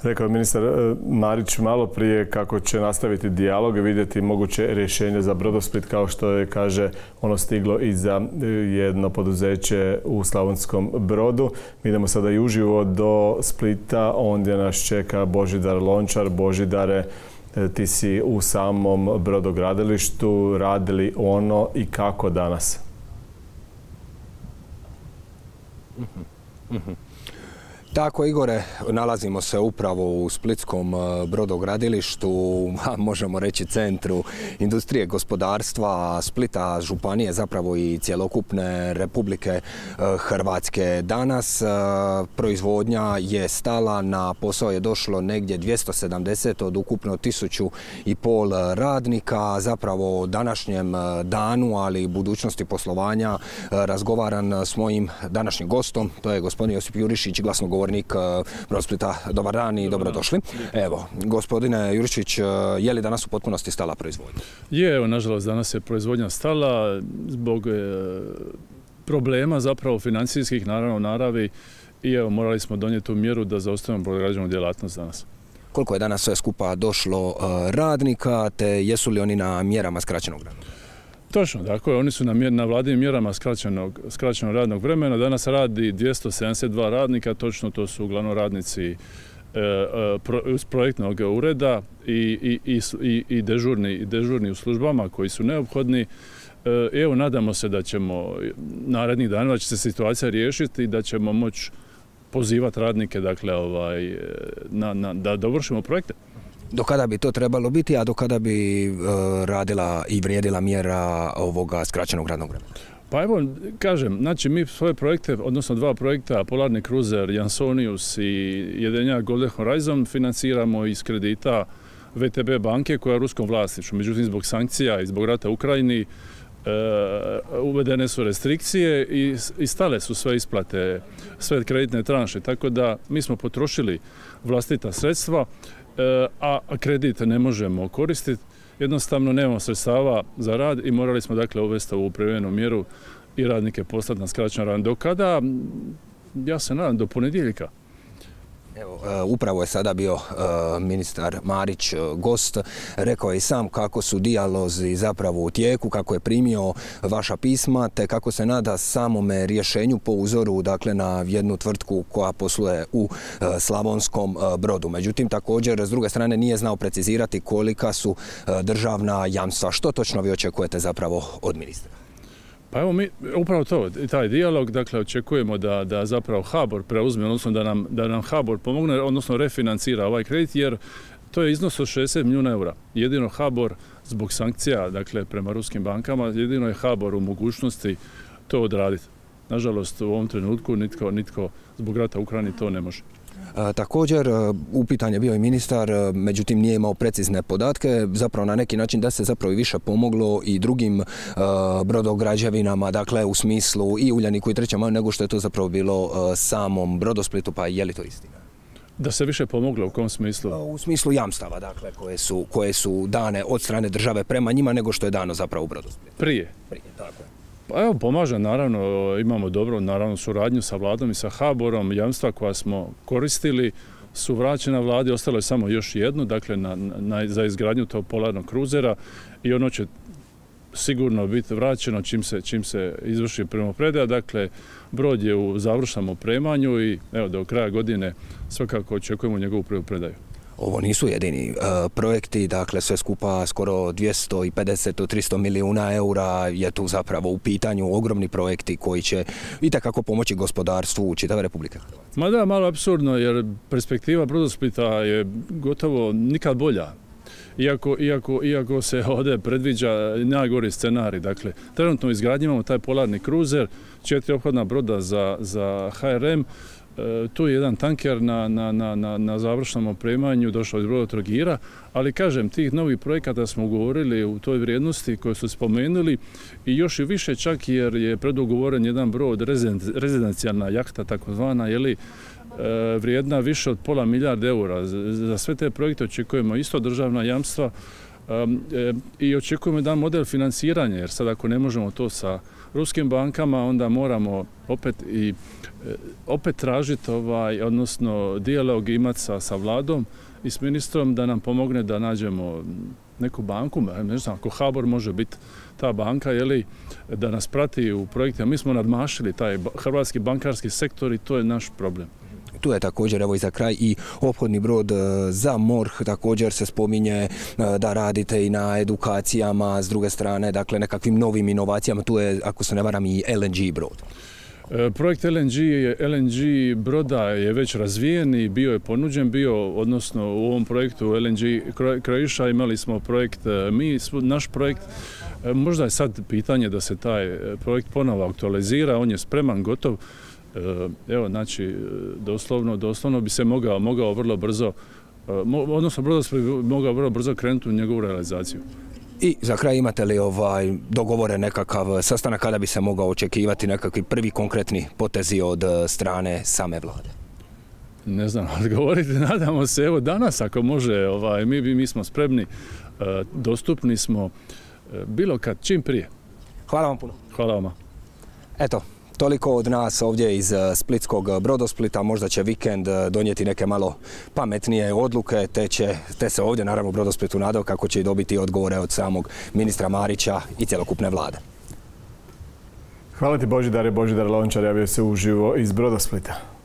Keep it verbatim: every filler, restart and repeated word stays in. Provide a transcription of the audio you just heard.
Rekao je ministar Marić malo prije kako će nastaviti dijalog i vidjeti moguće rješenje za Brodosplit, kao što je, kaže, ono stiglo i za jedno poduzeće u Slavonskom Brodu. Mi idemo sada i uživo do Splita, ondje nas čeka Božidar Lončar. Božidare, ti si u samom brodogradilištu, radili ono i kako danas? Tako, Igore, nalazimo se upravo u splitskom brodogradilištu, možemo reći centru industrije, gospodarstva Splita, županije, zapravo i cjelokupne Republike Hrvatske. Danas proizvodnja je stala, na posao je došlo negdje dvjesto sedamdeset od ukupno tisuću i pol radnika. Zapravo o današnjem danu, ali i budućnosti poslovanja razgovaram s mojim današnjim gostom, to je gospodin Josip Jurišić, glasnogovornik Brodosplita. Dobar dan i dobrodošli. Evo, gospodine Jurišić, je li danas u potpunosti stala proizvodnja? Je, evo, nažalost, danas je proizvodnja stala zbog problema zapravo financijskih, naravno, naravi, i evo, morali smo donijeti tu mjeru da zaustavimo brodograđevnu djelatnost danas. Koliko je danas sve skupa došlo radnika, te jesu li oni na mjerama skraćenog radnog? Točno, dakle, oni su na, na vladinim mjerama skraćenog, skraćenog radnog vremena. Danas radi dvjesto sedamdeset dva radnika, točno to su uglavnom radnici e, pro, iz projektnog ureda i, i, i, i, dežurni, i dežurni u službama koji su neophodni. E, evo, nadamo se da ćemo narednih dana da će se situacija riješiti i da ćemo moći pozivati radnike, dakle, ovaj, na, na, da dovršimo projekte. Do kada bi to trebalo biti, a do kada bi e, radila i vrijedila mjera ovoga skraćenog radnog vremena? Pa evo, kažem, znači mi svoje projekte, odnosno dva projekta, Polarni kruzer Jansonius i Jedenjak Golden Horizon, financiramo iz kredita V T B banke koja je u ruskom vlasništvu. Međutim, zbog sankcija i zbog rata u Ukrajini e, uvedene su restrikcije i, i stale su sve isplate, sve kreditne tranše. Tako da mi smo potrošili vlastita sredstva, a kredit ne možemo koristiti. Jednostavno nemamo sredstava za rad i morali smo, dakle, uvesti ovu privremenu mjeru i radnike poslati na skraćen rad. Do kada? Ja se nadam do ponedjeljka. Evo, upravo je sada bio ministar Marić gost. Rekao je i sam kako su dijalozi zapravo u tijeku, kako je primio vaša pisma, te kako se nada samome rješenju po uzoru, dakle, na jednu tvrtku koja posluje u Slavonskom Brodu. Međutim, također, s druge strane, nije znao precizirati kolika su državna jamstva. Što točno vi očekujete zapravo od ministra? Pa evo, mi upravo to, taj dijalog, dakle, očekujemo da, da zapravo HBOR preuzme, odnosno da nam, da nam HBOR pomogne, odnosno refinancira ovaj kredit, jer to je iznos od šezdeset milijuna eura. Jedino HBOR zbog sankcija, dakle, prema ruskim bankama, jedino je HBOR u mogućnosti to odraditi. Nažalost, u ovom trenutku nitko, nitko zbog rata u Ukrajini to ne može. E, također, upitan je bio i ministar, međutim nije imao precizne podatke, zapravo na neki način da se zapravo i više pomoglo i drugim e, brodograđevinama, dakle u smislu i Uljaniku i Trećem maju, nego što je to zapravo bilo e, samom Brodosplitu, pa je li to istina? Da se više pomoglo, u kom smislu? U smislu jamstava, dakle, koje su, koje su dane od strane države prema njima, nego što je dano zapravo u Brodosplitu. Prije? Prije, tako je. Pa evo, pomaže, naravno, imamo dobro, naravno, suradnju sa vladom i sa HBOR-om. Jamstva koja smo koristili su vraćena vladi, ostalo je samo još jedno, dakle, na, na, za izgradnju tog polarnog kruzera, i ono će sigurno biti vraćeno čim se, čim se izvrši primopredaja. Dakle, brod je u završenom opremanju i evo, do kraja godine svakako očekujemo njegovu primopredaju. Ovo nisu jedini e, projekti, dakle sve skupa skoro dvjesto pedeset do tristo milijuna eura je tu zapravo u pitanju, ogromni projekti koji će itekako pomoći gospodarstvu čitave Republike Hrvatske. Ma da, malo apsurdno, jer perspektiva Brodosplita je gotovo nikad bolja. Iako, iako, iako se ovdje predviđa najgori scenarij. Dakle, trenutno u izgradnji imamo taj polarni kruzer, četiri ophodna broda za, za H R M, e, tu je jedan tanker na, na, na, na završnom opremanju, došao iz broda Trogira, ali kažem, tih novih projekata smo ugovorili u toj vrijednosti koju su spomenuli i još i više čak jer je predugovoren jedan brod, rezidencijalna jahta takozvana, jeli, vrijedna više od pola milijarde eura. Za sve te projekte očekujemo isto državna jamstva, i očekujemo jedan model financiranja, jer sad ako ne možemo to sa ruskim bankama, onda moramo opet i opet tražiti ovaj, odnosno dijalog imati sa, sa vladom i s ministrom da nam pomogne da nađemo neku banku, ne znam, ako H B O R može biti ta banka, jeli, da nas prati u projektima. Mi smo nadmašili taj hrvatski bankarski sektor i to je naš problem. Tu je također, evo i za kraj, i ophodni brod za M O R H, također se spominje da radite i na edukacijama, s druge strane, dakle, nekakvim novim inovacijama, tu je, ako se ne varam, i L N G brod. Projekt L N G, L N G broda je već razvijen i bio je ponuđen, bio, odnosno u ovom projektu L N G Croatia imali smo projekt, mi, naš projekt, možda je sad pitanje da se taj projekt ponovo aktualizira, on je spreman, gotov. Evo, znači, doslovno, doslovno bi se mogao, mogao vrlo brzo, odnosno Brodosplit bi mogao vrlo brzo krenuti u njegovu realizaciju. I za kraj, imate li ovaj dogovore nekakav sastanak kada bi se mogao očekivati nekakvi prvi konkretni potezi od strane same vlade? Ne znam odgovoriti, nadamo se, evo danas ako može, ovaj, mi, mi smo spremni, dostupni smo bilo kad, čim prije. Hvala vam puno. Hvala vama. Eto, toliko od nas ovdje iz splitskog Brodosplita. Možda će vikend donijeti neke malo pametnije odluke, te, će, te se ovdje naravno u Brodosplitu nadao kako će i dobiti odgovore od samog ministra Marića i cjelokupne vlade. Hvala ti Božidare. Božidar Lončar javio se uživo iz Brodosplita.